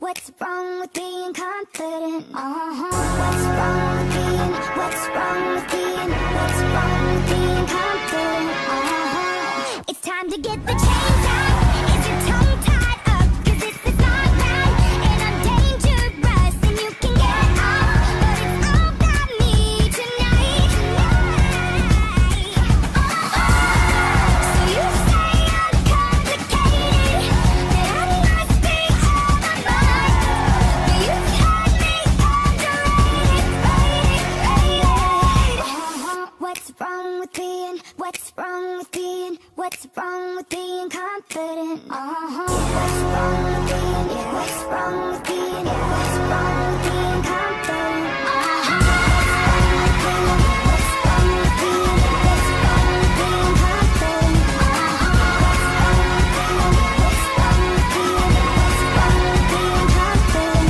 What's wrong with being confident? What's wrong with being? What's wrong with being? What's wrong with being confident? It's time to get the chains out. Is your tongue tied up? 'Cause this is not right, and I'm dangerous, and you can get off, but it's all about me tonight. So you say I'm complicated, that I must be out of my mind, but you've had me underrated. What's wrong with being? What's wrong with being? What's wrong with being confident? What's wrong with being? What's wrong with being? What's wrong with being confident? What's wrong with being? What's wrong with being confident? What's wrong with being? What's wrong with being confident?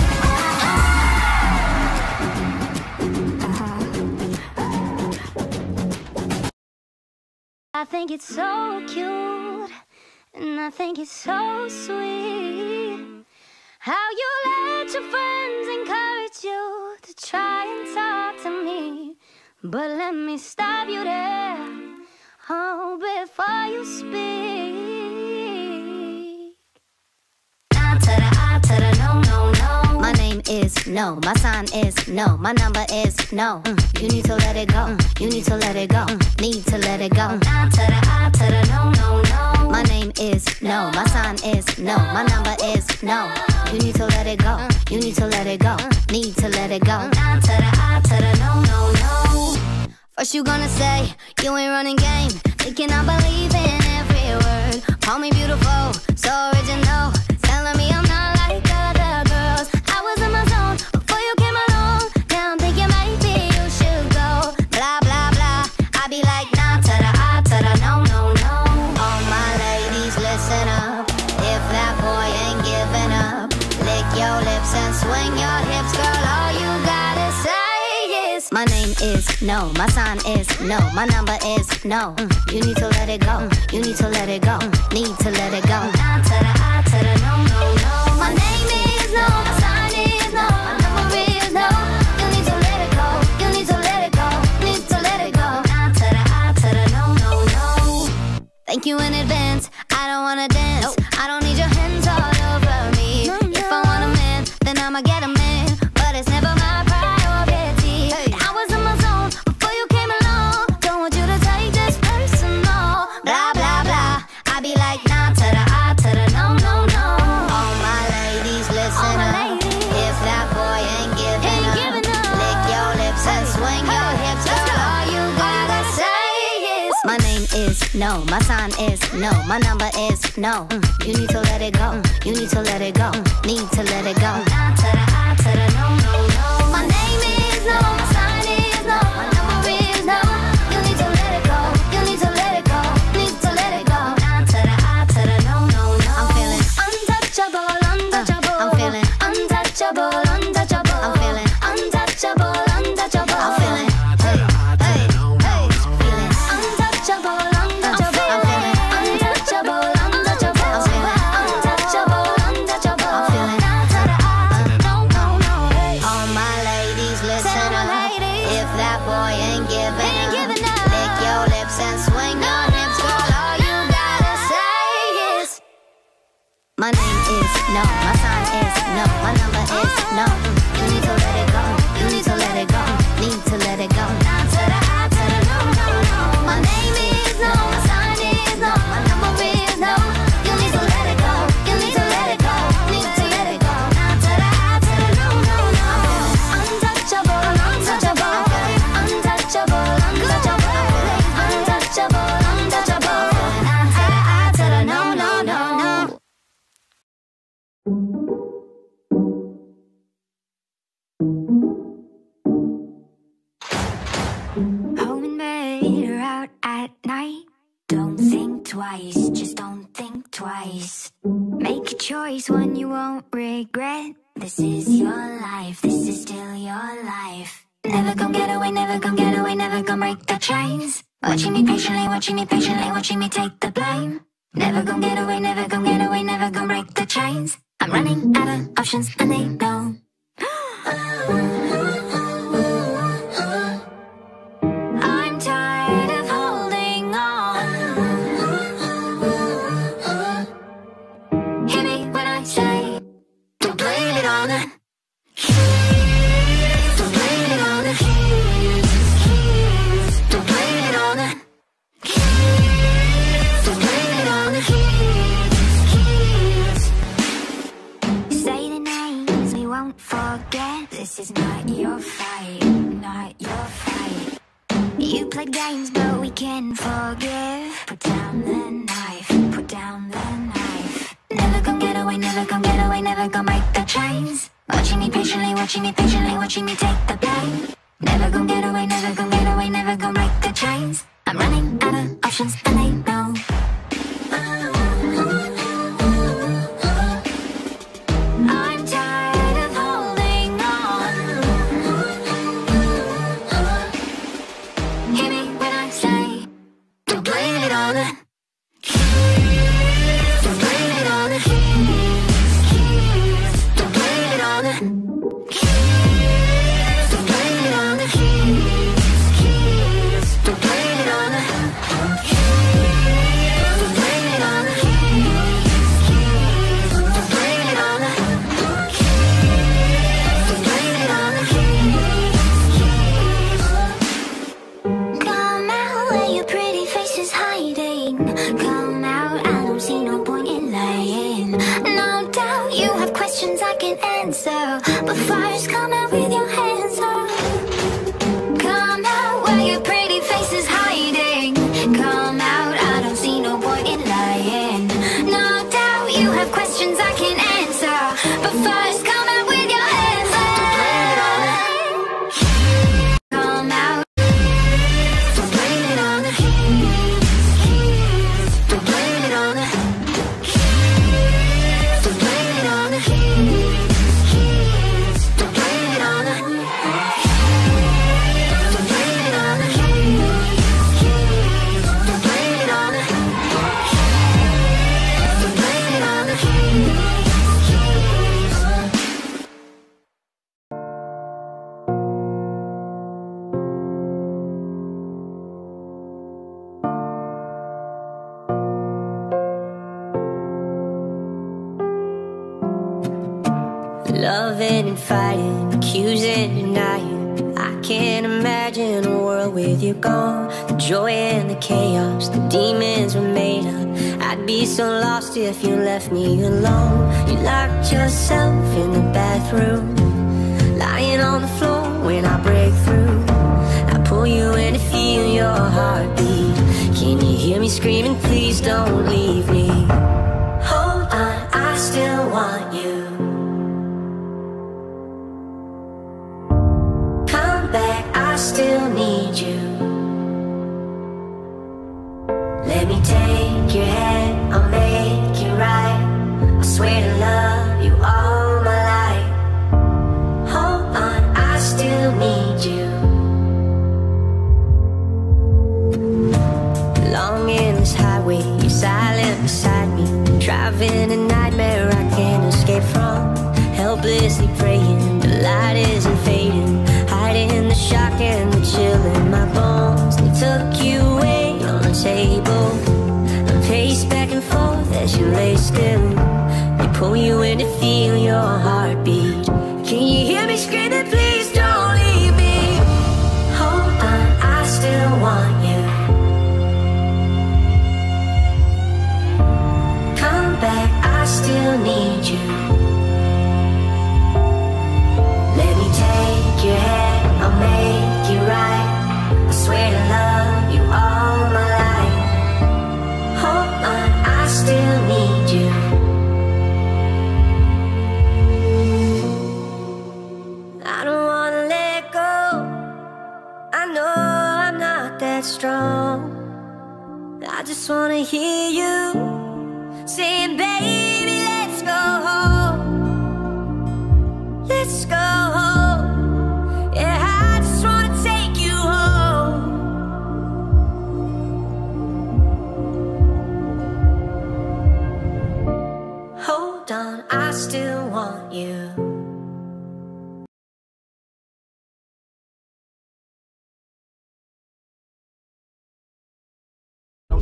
I think it's so cute, and I think it's so sweet how you let your friends encourage you to try and talk to me. But let me stop you there, oh, before you speak. I to the I to the no, no, no. My name is no, my sign is no, my number is no. You need to let it go, you need to let it go, need to let it go. I to the no, no, no. My name is no, my sign is no, my number is no. You need to let it go, you need to let it go, need to let it go. I to the no, no, no. First you gonna say you ain't running game, thinking I believe in every word. Call me beautiful, so original, telling me I'm not like other girls. I was in my zone before you came along. Now I'm thinking maybe you should go. Blah blah blah. I be like nah to the I to the no no no. All my ladies listen up. If that boy ain't giving up, lick your lips and swing your hips, girl. All you gotta say is my name is no, my sign is no, my number is no. You need to let it go, you need to let it go, need to let it go. I to the no no no. My name is no, my sign is no, my number is no. You need to let it go, you need to let it go, need to let it go. I to the no no no. Thank you in advance, I don't wanna dance, I don't need your hands all over me. If I want a man, then I'ma get a man, but it's never my priority. I was in my zone before you came along, don't want you to take this personal. Blah blah blah, I be like nah to the I to the no no no. All my ladies listen up. If that boy ain't giving up, lick your lips and swing your hips, girl. All you gotta say is my name is no, my sign is no, my number is no. You need to let it go, you need to let it go, need to let it go. I to the no no no. My name is no, my sign is no, my number is no. You need to let it go, you need to let it go, need to let it go. I to the no no no. I'm feeling untouchable, untouchable. I'm feeling untouchable, untouchable. I'm feeling untouchable, untouchable. I'm feeling hey hey hey, feeling untouchable, untouchable. I'm feeling untouchable, untouchable. I'm feeling untouchable, untouchable. I'm feeling no no no. All my ladies listen up. If that boy ain't giving up, lick your lips and swing your hips, girl. All you gotta say is my name is no, my sign is no, my number is no. You need to let it go, you need to let it go, need to let it go. I to the no no no. My name is no, my sign is no, my number is no. You need to let it go, you need to let it go, need to let it go. I to the no no no. Untouchable, untouchable, untouchable, untouchable, untouchable, untouchable. I to the no no no. Home and bed or out at night. Don't think twice, just don't think twice. Make a choice one you won't regret. This is your life, this is still your life. Never gon' get away, never gon' get away, never gon' break the chains. Watching me patiently, watching me patiently, watching me take the blame. Never gon' get away, never gon' get away, never gon' break the chains. I'm running out of options and they know. I'm tired of holding on. Hear me when I say, don't blame it on the keys. Don't blame it on the keys. Don't blame it on the keys. Don't blame it on the keys. Say the names we won't forget. This is not your fight, not your fight. You played games, but we can forgive. Put down the knife, put down the knife. Never gon' get away, never gon' get away, never gon' break the chains. Watching me patiently, watching me patiently, watching me take the blame. Never gon' get away, never gon' get away, never gon' break the chains. I'm running out of options and they know. I'm tired of holding on. Hear me when I say, don't blame it on the keys. Don't blame it on the keys. Don't blame it on the keys. Don't blame it on the keys. Don't blame it on the keys. Don't blame it on the keys. Don't blame it on the keys. Don't blame it on the keys. Come out where your pretty face is hiding. Come out, I don't see no point in lying. No doubt you have questions I can answer, but first come out with your hands up. Come out where your pretty face is hiding. Come out, I don't see no point in lying. No doubt you have questions I can answer, but first come out with your hands up. Come out. Don't blame it on the keys. Don't blame it on the keys. Don't blame it on the keys. Don't blame it on the keys. Don't blame it on the keys. Don't blame it on the keys. Don't blame it on the keys. Loving and fighting, accusing, denying. I can't imagine a world with you gone. The joy and the chaos, the demons were made up. I'd be so lost if you left me alone. You locked yourself in the bathroom, lying on the floor when I break through. I pull you in to feel your heartbeat. Can you hear me screaming, please don't leave me? Hold on, I still want you. I still need you. Let me take your hand, I'll make it right. I swear to love you all my life. Hold on, I still need you. Long endless highway, you're silent beside me. Driving a nightmare I can't escape from. Helplessly praying, the light isn't fading. Hiding the shock and the chill in my bones. They took you away on the table. I pace back and forth as you lay still. They pull you in to feel your heartbeat. Can you hear me screaming, please don't leave me? Hold on, I still want you. Come back, I still need you. Let me take your hand, I'll make it right. I swear to love you all my life. Hold on, I still need you. I don't wanna let go. I know I'm not that strong. I just wanna hear you saying, baby, let's go home. Let's go home. Yeah, I just wanna take you home. Hold on, I still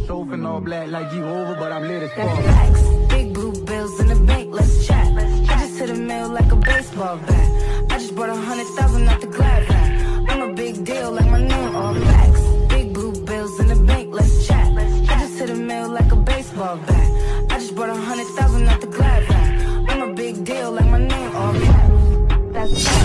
sofa and all black like you over, but I'm lit as fuck. Relax, big blue bills in the bank, let's chat. I just hit a mail like a baseball bat. I just bought 100,000 out the glad van. I'm a big deal like my name all facts. Big blue bills in the bank, let's chat. I just hit a mail like a baseball bat. I just bought 100,000 out the glad van. I'm a big deal like my name all facts. That's